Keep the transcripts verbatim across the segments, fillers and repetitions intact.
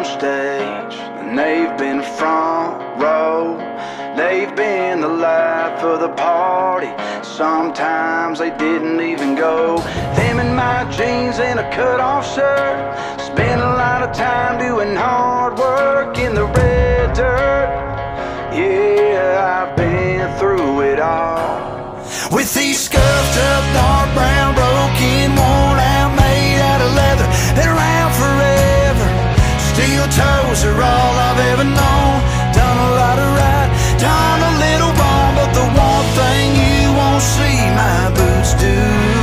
on stage, and they've been front row. They've been the life of the party. Sometimes they didn't even go. Them in my jeans and a cut-off shirt, spend a lot of time doing hard work in the red dirt. Yeah, I've been through it all. With these scuffed up, dark brown, broken, worn out, made out of leather, been around forever. Steel toes are all I've ever known. Done a lot of right, done a little wrong, but the one thing you won't see my boots do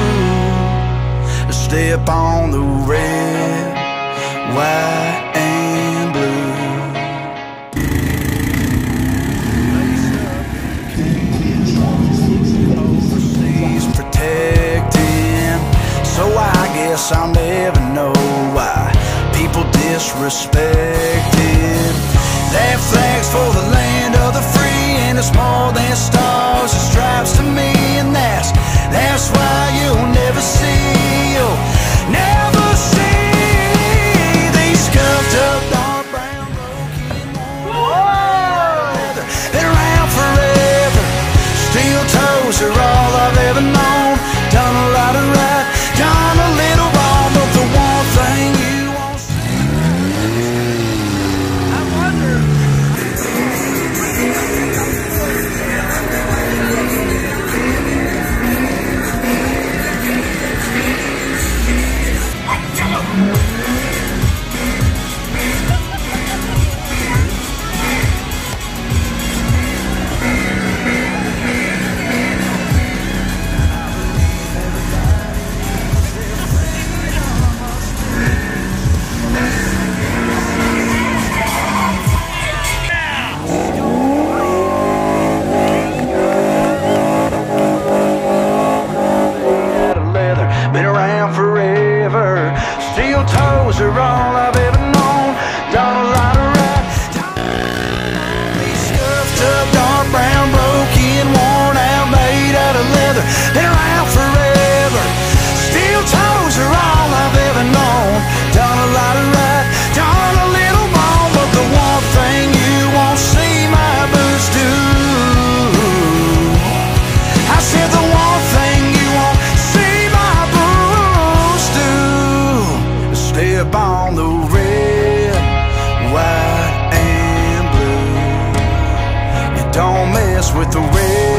is step on the red, white, and blue. Overseas protecting, so I guess I'll never know why people disrespect it. That flag's for the land of the free, and it's more than stars and stripes to me, and that's that's why you'll never see, you'll never see these scuffed up, dark brown, broken, worn leather. Been around forever. Steel toes are all I've ever known. Done a lot of right, done a little wrong, but the one thing you won't see. I wonder. Been around forever. Steel toes are all I've ever known. Done a lot of right. These scuffed up, dark brown, broken, worn out, made out of leather. Been around forever. Steel toes are all I've ever known. Done a lot of right, done a little wrong, but the one thing you won't see my boots do. I said the one thing you won't see my boots do. Step on the red, white, and blue. You don't mess with the red.